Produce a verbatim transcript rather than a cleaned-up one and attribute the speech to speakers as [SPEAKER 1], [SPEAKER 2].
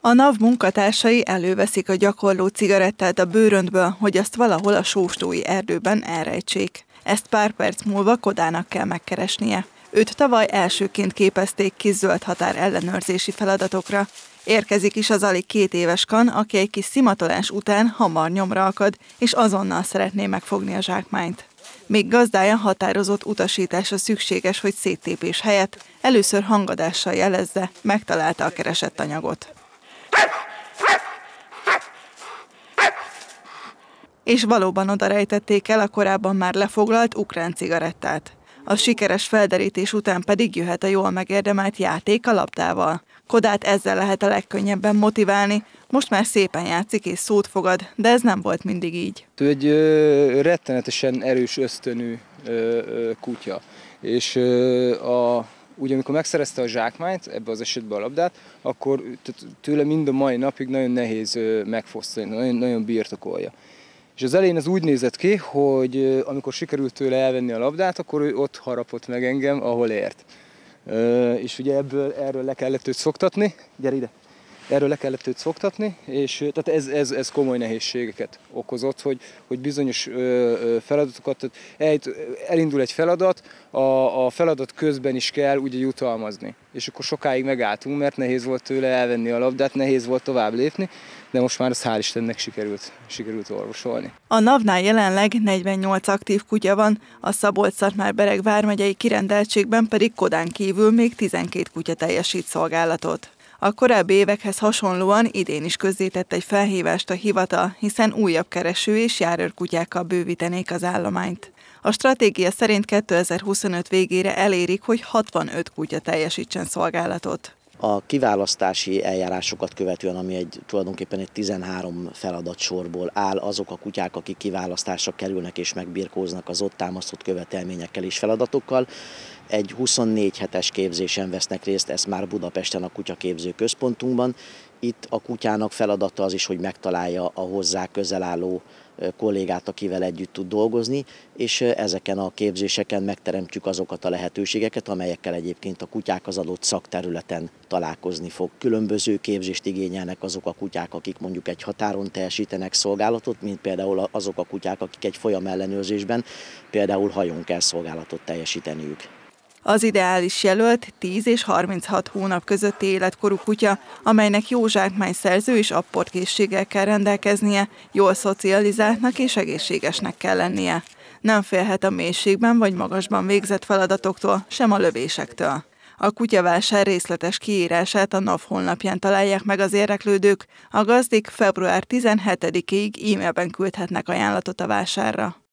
[SPEAKER 1] A NAV munkatársai előveszik a gyakorló cigarettát a bőröntből, hogy azt valahol a sóstói erdőben elrejtsék. Ezt pár perc múlva Kodának kell megkeresnie. Őt tavaly elsőként képezték ki zöld határ ellenőrzési feladatokra. Érkezik is az alig két éves kan, aki egy kis szimatolás után hamar nyomra akad, és azonnal szeretné megfogni a zsákmányt. Még gazdája határozott utasítása szükséges, hogy széttépés helyett először hangadással jelezze, megtalálta a keresett anyagot. És valóban oda rejtették el a korábban már lefoglalt ukrán cigarettát. A sikeres felderítés után pedig jöhet a jól megérdemelt játék a labdával. Kodát ezzel lehet a legkönnyebben motiválni, most már szépen játszik és szót fogad, de ez nem volt mindig így.
[SPEAKER 2] Ő egy ö, rettenetesen erős ösztönű ö, ö, kutya, és ö, a, ugye amikor megszerezte a zsákmányt, ebbe az esetben a labdát, akkor tőle mind a mai napig nagyon nehéz ö, megfosztani, nagyon, nagyon birtokolja. És az elején az úgy nézett ki, hogy amikor sikerült tőle elvenni a labdát, akkor ő ott harapott meg engem, ahol ért. És ugye ebből, erről le kellett őt szoktatni, gyere ide, erről le kellett őt szoktatni, és tehát ez, ez, ez komoly nehézségeket okozott, hogy, hogy bizonyos feladatokat, elindul egy feladat, a, a feladat közben is kell ugye jutalmazni. És akkor sokáig megálltunk, mert nehéz volt tőle elvenni a labdát, nehéz volt tovább lépni, de most már ez hál' Istennek sikerült, sikerült orvosolni.
[SPEAKER 1] A NAV-nál jelenleg negyvennyolc aktív kutya van, a Szabolcs-Szatmár-Bereg vármegyei kirendeltségben pedig Kodán kívül még tizenkét kutya teljesít szolgálatot. A korábbi évekhez hasonlóan idén is közzétett egy felhívást a hivatal, hiszen újabb kereső és járőrkutyákkal bővítenék az állományt. A stratégia szerint kétezer-huszonöt végére elérik, hogy hatvanöt kutya teljesítsen szolgálatot.
[SPEAKER 3] A kiválasztási eljárásokat követően, ami egy, tulajdonképpen egy tizenhárom feladatsorból áll, azok a kutyák, akik kiválasztásra kerülnek és megbirkóznak az ott támasztott követelményekkel és feladatokkal, egy huszonnégy hetes képzésen vesznek részt, ez már Budapesten a kutyaképző központunkban. Itt a kutyának feladata az is, hogy megtalálja a hozzá közel álló kollégát, akivel együtt tud dolgozni, és ezeken a képzéseken megteremtjük azokat a lehetőségeket, amelyekkel egyébként a kutyák az adott szakterületen találkozni fog. Különböző képzést igényelnek azok a kutyák, akik mondjuk egy határon teljesítenek szolgálatot, mint például azok a kutyák, akik egy folyamellenőrzésben, például hajón kell szolgálatot teljesíteniük.
[SPEAKER 1] Az ideális jelölt tíz és harminchat hónap közötti életkorú kutya, amelynek jó zsákmányszerző és apportkészséggel kell rendelkeznie, jól szocializáltnak és egészségesnek kell lennie. Nem félhet a mélységben vagy magasban végzett feladatoktól, sem a lövésektől. A kutyavásár részletes kiírását a NAV honlapján találják meg az érdeklődők, a gazdik február tizenhetedikéig e-mailben küldhetnek ajánlatot a vásárra.